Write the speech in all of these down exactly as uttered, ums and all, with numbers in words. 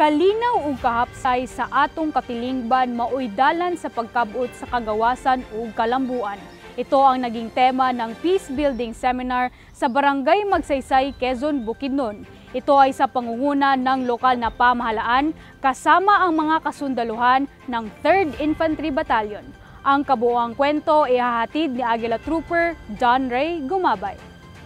Kalinaw ug kahapsay sa atong katilingban maoy dalan sa pagkabot sa kagawasan ug kalambuan. Ito ang naging tema ng Peace Building Seminar sa Barangay Magsaysay, Quezon, Bukidnon. Ito ay sa pangunguna ng lokal na pamahalaan kasama ang mga kasundaluhan ng third Infantry Battalion. Ang kabuuang kwento ay hahatid ni Aguila Trooper John Ray Gumabay.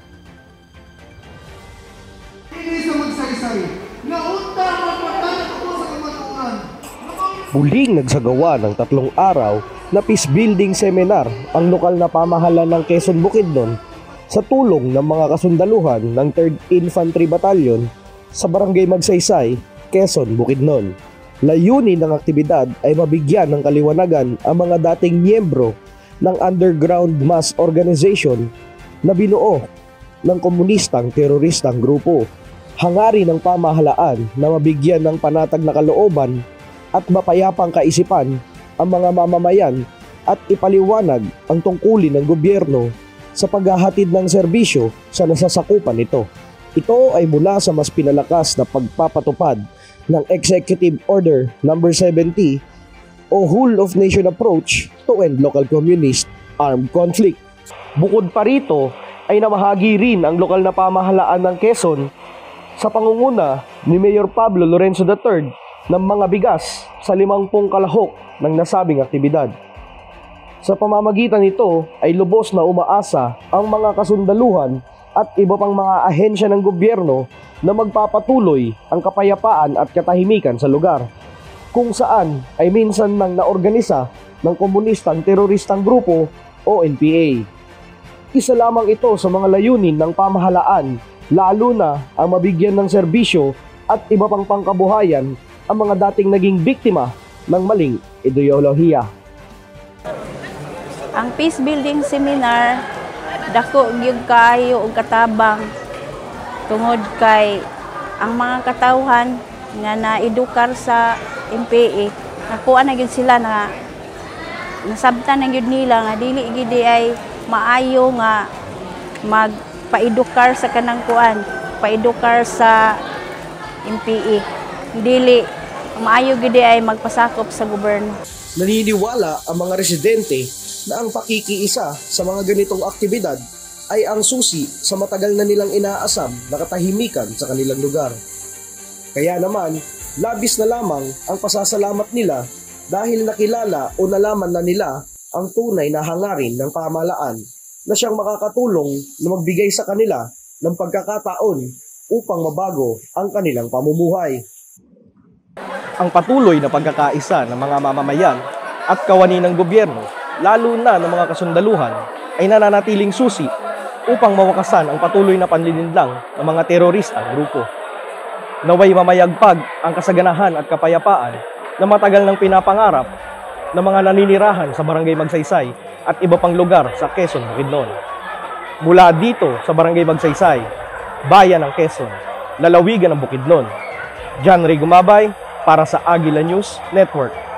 Sa Magsaysay, naunta mapatay ako sa kamatuan. Muling nagsagawa ng tatlong araw na peace building seminar ang lokal na pamahalaan ng Quezon, Bukidnon sa tulong ng mga kasundaluhan ng third Infantry Battalion sa Barangay Magsaysay, Quezon, Bukidnon. Layunin ng aktibidad ay mabigyan ng kaliwanagan ang mga dating miyembro ng underground mass organization na binuo ng komunistang teroristang grupo. Hangarin ng pamahalaan na mabigyan ng panatag na kalooban at mapayapang kaisipan ang mga mamamayan at ipaliwanag ang tungkulin ng gobyerno sa paghahatid ng serbisyo sa nasasakupan nito. Ito ay mula sa mas pinalakas na pagpapatupad ng Executive Order number seventy o Whole of Nation Approach to End Local Communist Armed Conflict. Bukod pa rito ay namahagi rin ang lokal na pamahalaan ng Quezon sa pangunguna ni Mayor Pablo Lorenzo the third ng mga bigas sa limangpung kalahok ng nasabing aktibidad. Sa pamamagitan nito ay lubos na umaasa ang mga kasundaluhan at iba pang mga ahensya ng gobyerno na magpapatuloy ang kapayapaan at katahimikan sa lugar, kung saan ay minsan nang naorganisa ng komunistang teroristang grupo o N P A. Isa lamang ito sa mga layunin ng pamahalaan, lalo na ang mabigyan ng serbisyo at iba pang pangkabuhayan ang mga dating naging biktima ng maling ideolohiya. Ang Peace Building Seminar, dako gyud kaayo og katabang tungod kay ang mga katawhan nga naedukar sa M P A, nakuha na gyud sila na nasabtan na gyud nila nga dili gyud ay maayo nga magpaedukar sa kanang kuan, paedukar sa M P A. Dili maayo gyud ay magpasakop sa gobyerno. Naniniwala ang mga residente na ang pakikiisa sa mga ganitong aktibidad ay ang susi sa matagal na nilang inaasam na katahimikan sa kanilang lugar. Kaya naman, labis na lamang ang pasasalamat nila dahil nakilala o nalaman na nila ang tunay na hangarin ng pamahalaan na siyang makakatulong na magbigay sa kanila ng pagkakataon upang mabago ang kanilang pamumuhay. Ang patuloy na pagkakaisa ng mga mamamayan at kawani ng gobyerno, lalo na ng mga kasundaluhan, ay nananatiling susi upang mawakasan ang patuloy na panlilinlang ng mga teroristang grupo. Naway mamayagpag ang kasaganahan at kapayapaan na matagal nang pinapangarap ng mga naninirahan sa Barangay Magsaysay at iba pang lugar sa Quezon, Bukidnon. Mula dito sa Barangay Magsaysay, Bayan ng Quezon, lalawigan ng Bukidnon. John Ray Gumabay para sa Aguila News Network.